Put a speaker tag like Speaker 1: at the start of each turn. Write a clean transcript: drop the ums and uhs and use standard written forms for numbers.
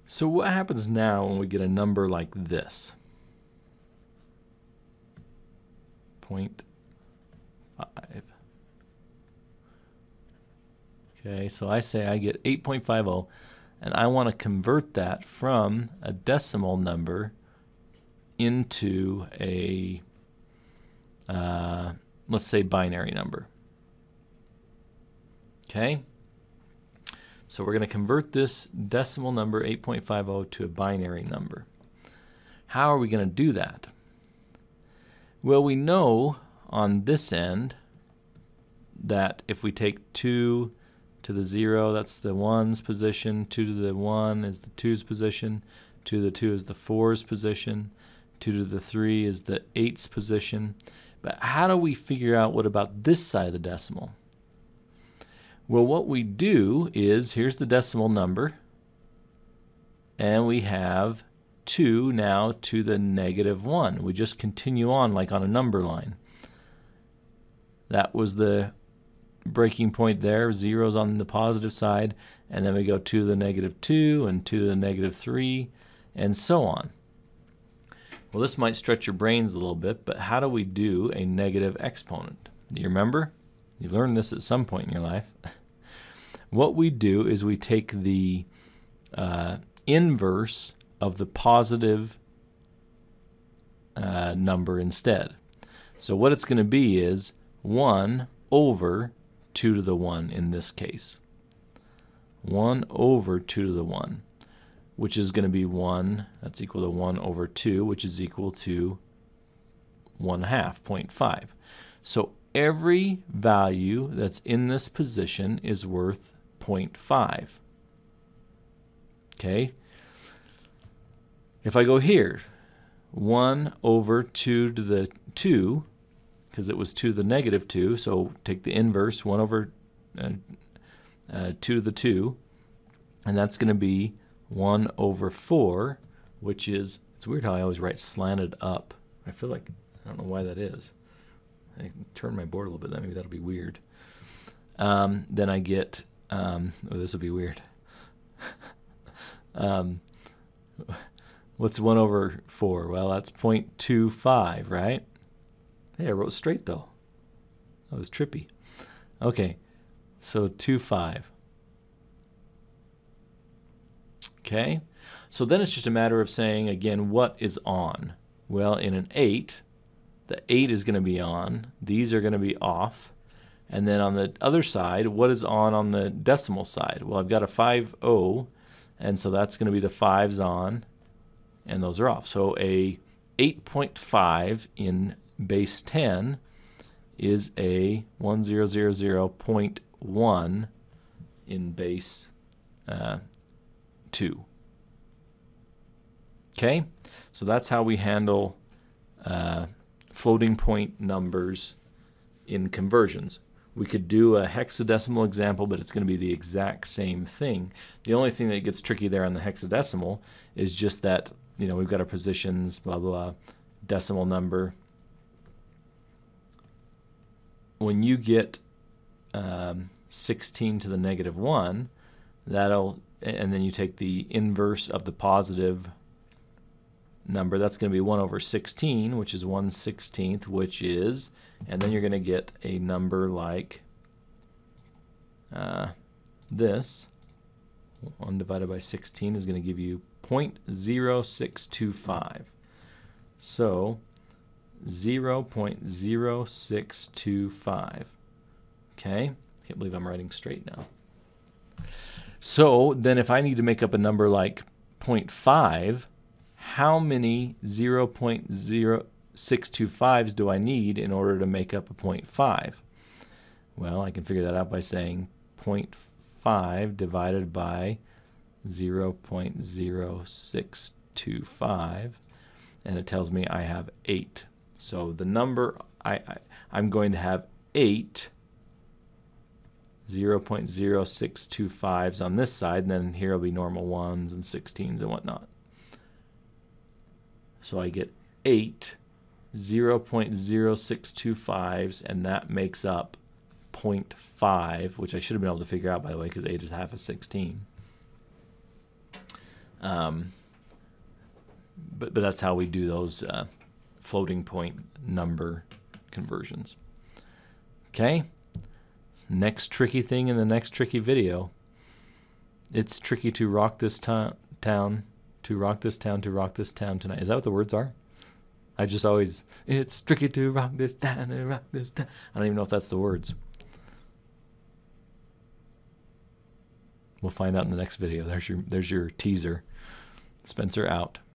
Speaker 1: So what happens now when we get a number like this? 0.5. Okay, so I say I get 8.50, and I want to convert that from a decimal number into a, let's say, binary number. Okay? So we're going to convert this decimal number, 8.50, to a binary number. How are we going to do that? Well, we know on this end that if we take 2 to the 0, that's the 1's position, 2 to the 1 is the 2's position, 2 to the 2 is the 4's position, 2 to the 3 is the 8's position. But how do we figure out what about this side of the decimal? Well, what we do is, here's the decimal number, and we have 2 now to the -1. We just continue on like on a number line. That was the breaking point there. 0's on the positive side, and then we go 2 to the -2 and 2 to the -3, and so on. Well, this might stretch your brains a little bit, but how do we do a negative exponent? Do you remember? You learned this at some point in your life. What we do is we take the inverse of the positive number instead. So what it's going to be is 1 over 2 to the 1 in this case. 1 over 2 to the 1, which is going to be 1. That's equal to 1 over 2, which is equal to 1/2, 0.5. So every value that's in this position is worth 0.5. Okay? If I go here, 1 over 2 to the 2, because it was 2 to the -2, so take the inverse, 1 over 2 to the 2, and that's going to be 1 over 4, which is, it's weird how I always write slanted up. I feel like, I don't know why that is. I can turn my board a little bit, maybe that'll be weird. Then I get, oh, this will be weird. What's 1 over 4? Well, that's 0.25, right? Hey, I wrote straight though. That was trippy. Okay, so 25. Okay, so then it's just a matter of saying, again, what is on? Well, in an 8, the 8 is going to be on. These are going to be off. And then on the other side, what is on the decimal side? Well, I've got a 5-0, and so that's going to be the 5's on, and those are off. So a 8.5 in base 10 is a 1000.1 in base 2. Okay, so that's how we handle floating point numbers in conversions. We could do a hexadecimal example, but it's going to be the exact same thing. The only thing that gets tricky there on the hexadecimal is just that, you know, we've got our positions, blah, blah, decimal number. When you get 16 to the -1, that'll, and then you take the inverse of the positive number, that's going to be 1 over 16, which is 1/16, which is, and then you're going to get a number like this. 1 divided by 16 is going to give you 0.0625. So 0.0625. Okay, can't believe I'm writing straight now. So then if I need to make up a number like 0.5, how many 0.0625s do I need in order to make up a 0.5? Well, I can figure that out by saying 0.5 divided by 0.0625, and it tells me I have 8. So the number I'm going to have 8 0.0625s on this side, and then here will be normal 1s and 16s and whatnot. So I get 8 0.0625s, and that makes up 0.5, which I should have been able to figure out, by the way, because 8 is half of 16. But that's how we do those floating point number conversions. Okay, next tricky thing in the next tricky video. It's tricky to rock this town, to rock this town, to rock this town tonight. Is that what the words are? I just always, it's tricky to rock this town and rock this town. I don't even know if that's the words. We'll find out in the next video. There's your teaser. Spencer out.